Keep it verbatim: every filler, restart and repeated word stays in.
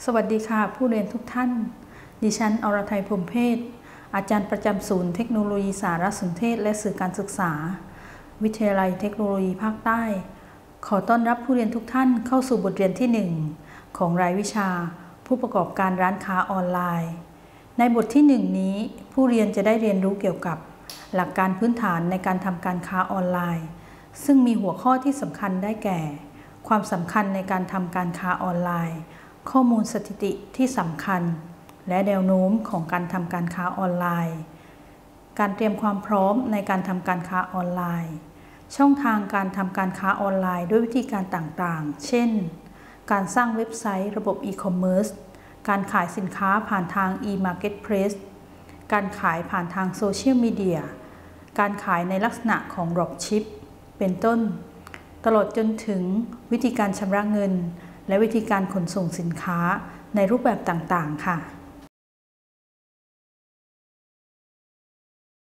สวัสดีค่ะผู้เรียนทุกท่านดิฉันอรทัยพรหมเพชรอาจารย์ประจำศูนย์เทคโนโลยีสารสนเทศและสื่อการศึกษาวิทยาลัยเทคโนโลยีภาคใต้ขอต้อนรับผู้เรียนทุกท่านเข้าสู่บทเรียนที่หนึ่งของรายวิชาผู้ประกอบการร้านค้าออนไลน์ในบทที่หนึ่งนี้ผู้เรียนจะได้เรียนรู้เกี่ยวกับหลักการพื้นฐานในการทำการค้าออนไลน์ซึ่งมีหัวข้อที่สำคัญได้แก่ความสำคัญในการทำการค้าออนไลน์ข้อมูลสถิติที่สำคัญและแนวโน้มของการทำการค้าออนไลน์การเตรียมความพร้อมในการทำการค้าออนไลน์ช่องทางการทำการค้าออนไลน์ด้วยวิธีการต่างๆเช่นการสร้างเว็บไซต์ระบบอีคอมเมิร์ซการขายสินค้าผ่านทาง e-marketplace การขายผ่านทางโซเชียลมีเดียการขายในลักษณะของ Dropship เป็นต้นตลอดจนถึงวิธีการชำระเงินและวิธีการขนส่งสินค้าในรูปแบบต่างๆค่ะ